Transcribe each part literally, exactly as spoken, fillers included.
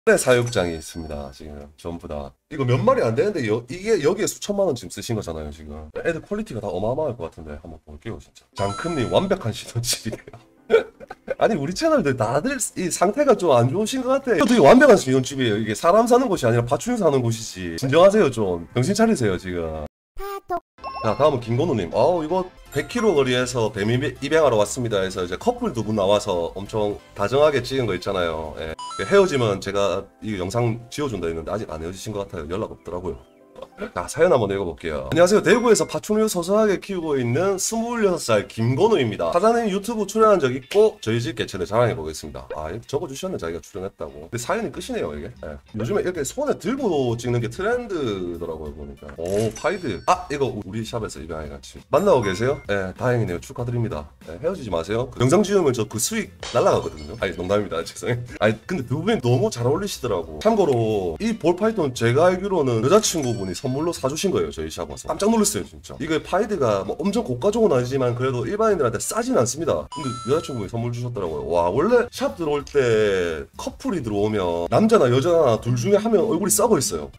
의 사육장이 있습니다. 지금 전부 다 이거 몇 마리 안 되는데 여, 이게 여기에 수천만 원 지금 쓰신 거잖아요. 지금 애들 퀄리티가 다 어마어마할 것 같은데 한번 볼게요. 진짜 장큰님 완벽한 시선집이래요. 아니 우리 채널들 다들 이 상태가 좀 안 좋으신 것 같아. 이거 되게 완벽한 시선집이에요. 이게 사람 사는 곳이 아니라 파충류 사는 곳이지. 진정하세요. 좀 정신 차리세요 지금. 자 다음은 김건우님. 아우 이거 백 킬로미터 거리에서 뱀 입양하러 왔습니다 해서 이제 커플 두 분 나와서 엄청 다정하게 찍은 거 있잖아요. 예. 헤어지면 제가 이 영상 지워준다 했는데 아직 안 헤어지신 것 같아요. 연락 없더라고요. 자 사연 한번 읽어볼게요. 안녕하세요. 대구에서 파충류 소소하게 키우고 있는 스물여섯 살 김건우입니다. 사장님 유튜브 출연한 적 있고 저희 집 개체를 자랑해보겠습니다. 아 적어주셨네 자기가 출연했다고. 근데 사연이 끝이네요 이게. 네. 요즘에 이렇게 손에 들고 찍는 게 트렌드더라고요 보니까. 오 파이드. 아 이거 우리 샵에서 입양해 같이 만나고 계세요? 네 다행이네요. 축하드립니다. 네, 헤어지지 마세요. 그 영상 지으면 저 그 수익 날라가거든요. 아니 농담입니다. 죄송해요. 아니 근데 두 분이 너무 잘 어울리시더라고. 참고로 이 볼파이톤 제가 알기로는 여자친구분이 선물로 사주신 거예요. 저희 샵 와서 깜짝 놀랐어요 진짜. 이게 파이드가 뭐 엄청 고가종은 아니지만 그래도 일반인들한테 싸진 않습니다. 근데 여자친구분이 선물 주셨더라고요. 와 원래 샵 들어올 때 커플이 들어오면 남자나 여자나 둘 중에 한 명 얼굴이 썩어 있어요.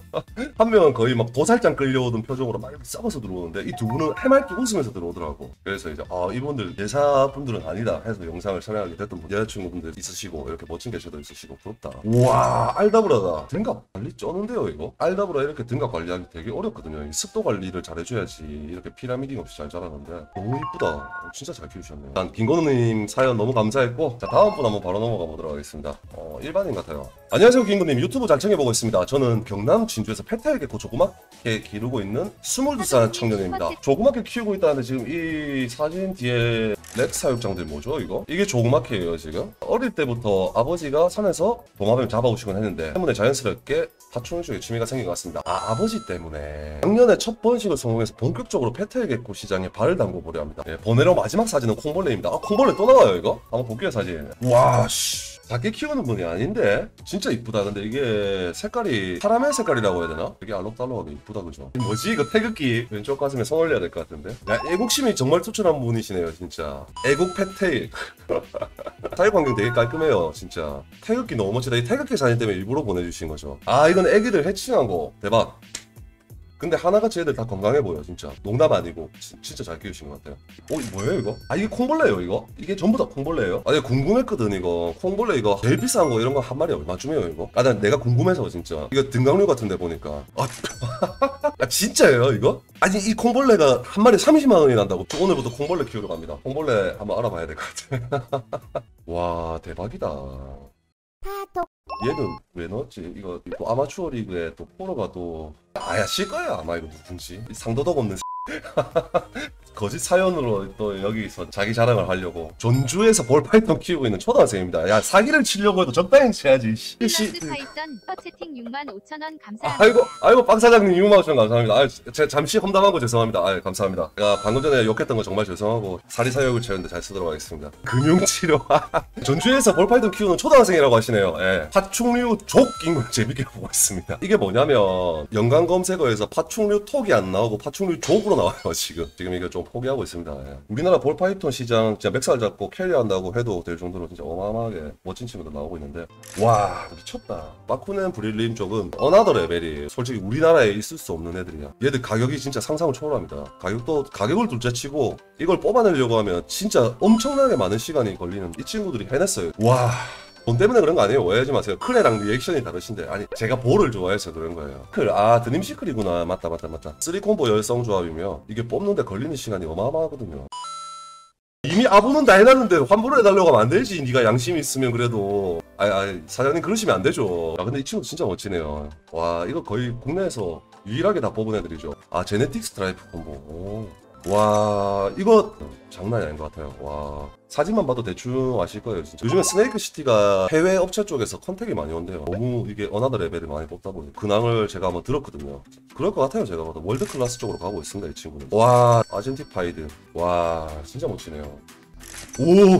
한 명은 거의 막 도살장 끌려오던 표정으로 막 썩어서 들어오는데 이 두 분은 해맑게 웃으면서 들어오더라고. 그래서 이제 아 이분들 예사분들은 아니다 해서 영상을 촬영하게 됐던 분 여자친구분들 있으시고 이렇게 멋진 개체도 있으시고 부럽다. 우와 알다브라다. 등갑 관리 쩌는데요 이거. 알다브라 이렇게 등갑 관리하기 되게 어렵거든요. 습도 관리를 잘 해줘야지 이렇게 피라미딩 없이 잘 자라는데 너무 이쁘다. 진짜 잘 키우셨네요. 일단 김건우님 사연 너무 감사했고 자 다음 분 한번 바로 넘어가 보도록 하겠습니다. 어 일반인 같아요. 안녕하세요 김건우님. 유튜브 잘 챙겨보고 있습니다. 저는 경남 진주에서 페탈 개코 조그맣게 기르고 있는 스물두 살 청년입니다. 조그맣게 키우고 있다는데 지금 이 사진 뒤에 렉 사육장들 뭐죠 이거? 이게 조그맣게예요 지금. 어릴 때부터 아버지가 산에서 도마뱀 잡아오시곤 했는데 때문에 자연스럽게 파충류 쪽에 취미가 생긴 것 같습니다. 아 아버지 때문에 작년에 첫 번식을 성공해서 본격적으로 페탈 개코 시장에 발을 담궈보려 합니다. 예, 번외로 마지막 사진은 콩벌레입니다. 아 콩벌레 또 나와요 이거? 한번 볼게요 사진. 와씨 작게 키우는 분이 아닌데 진짜 이쁘다. 근데 이게 색깔이 카라멜 색깔이라고 해야 되나? 되게 알록달록하게 이쁘다 그죠? 뭐지 이거 태극기 왼쪽 가슴에 손 올려야 될 것 같은데. 야 애국심이 정말 투철한 분이시네요 진짜. 애국 펫테일. 사육 환경 되게 깔끔해요 진짜. 태극기 너무 멋지다. 이 태극기 사진 때문에 일부러 보내주신 거죠. 아 이건 애기들 해칭한 거 대박. 근데 하나같이 애들 다 건강해 보여 진짜. 농담 아니고 지, 진짜 잘 키우신 것 같아요. 어 이거 뭐예요 이거? 아 이게 콩벌레예요 이거? 이게 전부 다 콩벌레예요? 아 내가 궁금했거든 이거. 콩벌레 이거 제일 비싼 거 이런 거 한 마리 얼마쯤이에요 이거? 아 난 내가 궁금해서 진짜. 이거 등강류 같은데 보니까 아, 아 진짜예요 이거? 아니 이 콩벌레가 한 마리 삼십만 원이 난다고? 저 오늘부터 콩벌레 키우러 갑니다. 콩벌레 한번 알아봐야 될 것 같아. 와 대박이다. 얘는 왜 넣었지? 이거 또 아마추어 리그에 또 포로가 또 아야 실 거야 아마 이거 누군지. 상도덕 없는 거짓 사연으로 또 여기서 자기 자랑을 하려고. 전주에서 볼파이톤 키우고 있는 초등학생입니다. 야 사기를 치려고 해도 적당히 쳐야지. 씨. 파이썬 퍼채팅 육만 오천 원 감사합니다. 아이고 아이고 빵 사장님 육만 오천 원 감사합니다. 아 제가 잠시 험담한 거 죄송합니다. 아 감사합니다. 제가 방금 전에 욕했던 거 정말 죄송하고 사리사욕을 채우는데 잘 쓰도록 하겠습니다. 금융치료. 전주에서 볼파이톤 키우는 초등학생이라고 하시네요. 예. 파충류 족인 걸 재밌게 보고 있습니다. 이게 뭐냐면 연관 검색어에서 파충류 톡이 안 나오고 파충류 족으로 나와요 지금. 지금 이게 좀 포기하고 있습니다. 예. 우리나라 볼파이톤 시장 진짜 멱살 잡고 캐리한다고 해도 될 정도로 진짜 어마어마하게 멋진 친구들 나오고 있는데 와 미쳤다. 마쿠넨 브릴림 쪽은 어나더 레벨이 솔직히 우리나라에 있을 수 없는 애들이야. 얘들 가격이 진짜 상상을 초월합니다. 가격도 가격을 둘째치고 이걸 뽑아내려고 하면 진짜 엄청나게 많은 시간이 걸리는 이 친구들이 해냈어요. 와 돈 때문에 그런 거 아니에요. 오해하지 마세요. 클레랑 리액션이 다르신데 아니 제가 볼을 좋아해서 그런 거예요. 클, 아 드림시클이구나. 맞다 맞다 맞다. 쓰리 콤보 열성 조합이며 이게 뽑는데 걸리는 시간이 어마어마하거든요. 이미 아부는 다 해놨는데 환불을 해달라고 하면 안 되지. 네가 양심이 있으면 그래도. 아, 아 사장님 그러시면 안 되죠. 아 근데 이 친구 진짜 멋지네요. 와 이거 거의 국내에서 유일하게 다 뽑은 애들이죠. 아 제네틱 스트라이프 콤보. 오. 와 이거 장난이 아닌 것 같아요. 와 사진만 봐도 대충 아실 거예요 진짜. 요즘에 스네이크 시티가 해외 업체 쪽에서 컨택이 많이 온대요. 너무 이게 어나더 레벨을 많이 뽑다 보니 근황을 제가 한번 들었거든요. 그럴 것 같아요. 제가 봐도 월드 클래스 쪽으로 가고 있습니다 이 친구는. 와 아젠티파이드. 와 진짜 멋지네요. 오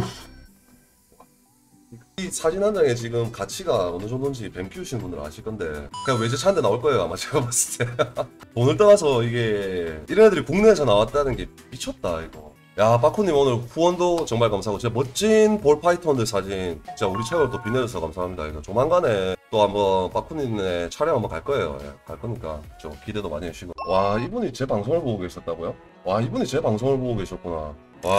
이 사진 한 장에 지금 가치가 어느 정도인지 뱀 키우시는 분들 아실 건데 그냥 외제차 한 대 나올 거예요 아마 제가 봤을 때. 돈을 떠나서 이게 이런 애들이 국내에서 나왔다는 게 미쳤다 이거. 야 빠코님 오늘 후원도 정말 감사하고 진짜 멋진 볼파이톤들 사진 진짜 우리 채널 또 빛내줘서 감사합니다. 이거 조만간에 또 한번 빠꾸님네 촬영 한번 갈 거예요. 예, 갈 거니까 좀 기대도 많이 해주시고. 와, 이분이 제 방송을 보고 계셨다고요? 와, 이분이 제 방송을 보고 계셨구나.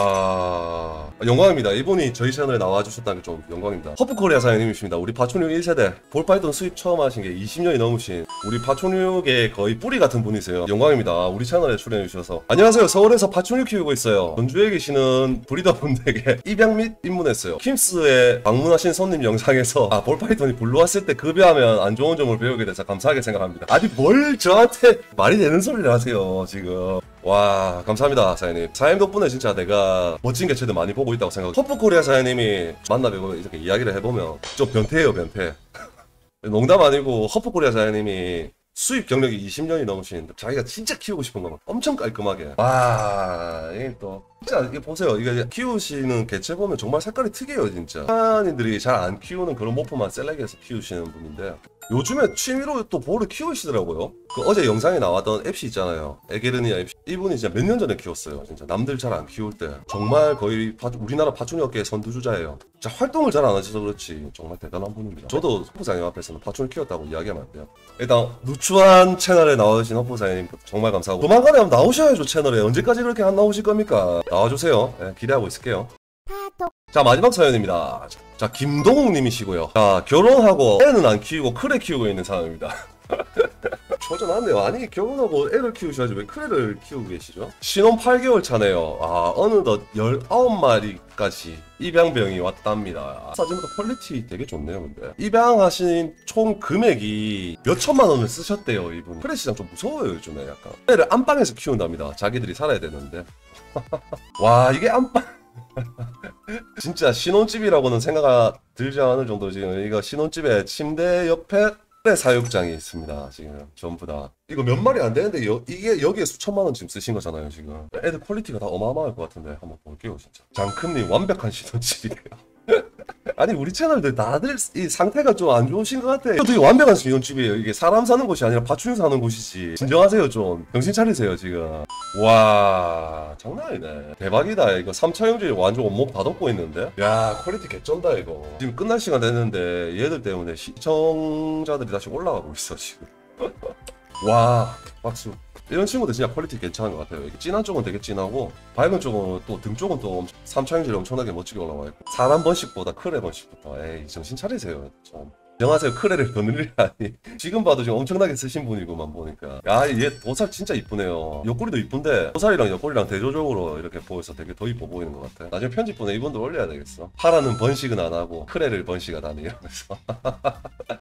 와, 영광입니다. 이분이 저희 채널에 나와주셨다는 게 좀 영광입니다. 허프코리아 사장님이십니다. 우리 파충류 일 세대 볼파이톤 수입 처음 하신 게 이십 년이 넘으신 우리 파충류계 거의 뿌리 같은 분이세요. 영광입니다. 우리 채널에 출연해 주셔서. 안녕하세요. 서울에서 파충류 키우고 있어요. 전주에 계시는 브리더분에게 입양 및 입문했어요. 킴스에 방문하신 손님 영상에서 아, 볼파이톤이 불러왔을 때 급여하면 안 좋은 점을 배우게 돼서 감사하게 생각합니다. 아니 뭘 저한테 말이 되는 소리를 하세요 지금. 와, 감사합니다 사장님. 사장님 덕분에 진짜 내가 멋진 개체들 많이 보고 있다고 생각해요. 허프코리아 사장님이 만나뵈고 이렇게 이야기를 해보면 좀 변태예요, 변태. 농담 아니고 허프코리아 사장님이 수입 경력이 이십 년이 넘으신 자기가 진짜 키우고 싶은 거만 엄청 깔끔하게. 와, 이게 또 진짜 이게 보세요. 이게 키우시는 개체 보면 정말 색깔이 특이해요 진짜. 일반인들이 잘 안 키우는 그런 모프만 셀렉해서 키우시는 분인데 요즘에 취미로 또 볼을 키우시더라고요. 그 어제 영상에 나왔던 앱시 있잖아요. 에게르니아 앱시. 이분이 진짜 몇 년 전에 키웠어요. 진짜 남들 잘 안 키울 때. 정말 거의 파, 우리나라 파충류 업계의 선두주자예요. 진짜 활동을 잘 안 하셔서 그렇지 정말 대단한 분입니다. 저도 허프사님 앞에서는 파충류 키웠다고 이야기하면 안 돼요. 일단 누추한 채널에 나와주신 허프사님 정말 감사하고 조만간에 한번 나오셔야죠. 채널에 언제까지 그렇게 안 나오실 겁니까? 나와주세요. 네, 기대하고 있을게요. 자, 마지막 사연입니다. 자, 김동욱 님이시고요. 자, 결혼하고 애는 안 키우고 크레 키우고 있는 사람입니다. 초전한데요. 아니, 결혼하고 애를 키우셔야지 왜 크레를 키우고 계시죠? 신혼 팔 개월 차네요. 아, 어느덧 열아홉 마리까지 입양병이 왔답니다. 사진부터 퀄리티 되게 좋네요, 근데. 입양하신 총 금액이 몇 천만 원을 쓰셨대요, 이분. 크레 시장 좀 무서워요, 요즘에 약간. 애를 안방에서 키운답니다. 자기들이 살아야 되는데. 와, 이게 안방. 진짜 신혼집이라고는 생각 들지 않을 정도로 지금 이거 신혼집에 침대 옆에 사육장이 있습니다. 지금 전부 다 이거 몇 마리 안 되는데 여, 이게 여기에 수천만 원 지금 쓰신 거잖아요. 지금 애들 퀄리티가 다 어마어마할 것 같은데 한번 볼게요. 진짜 장큰님 완벽한 신혼집이에요. 아니 우리 채널들 다들 이 상태가 좀 안 좋으신 것 같아. 이거 되게 완벽한 신혼집이에요. 이게 사람 사는 곳이 아니라 파충류 사는 곳이지. 진정하세요 좀. 정신 차리세요 지금. 와 장난 아니네. 대박이다. 이거 삼 차 형제 완전 온몸 다 덮고 있는데. 야 퀄리티 개쩐다 이거. 지금 끝날 시간 됐는데 얘들 때문에 시청자들이 다시 올라가고 있어 지금. 와 박수. 이런 친구들 진짜 퀄리티 괜찮은 것 같아요. 이게 진한 쪽은 되게 진하고 밝은 쪽은 또 등 쪽은 또 삼 차 형질이 엄청나게 멋지게 올라와 있고 사람 번식보다 크레 번식부터 에이 정신 차리세요 좀. 안녕하세요. 크레를 더 늘리라니. 지금 봐도 지금 엄청나게 쓰신 분이고만 보니까. 야, 얘 도살 진짜 이쁘네요. 옆구리도 이쁜데 도살이랑 옆구리랑 대조적으로 이렇게 보여서 되게 더 이뻐 보이는 것 같아. 나중에 편집본에 이분도 올려야 되겠어. 파라는 번식은 안 하고 크레를 번식하다니 이러면서.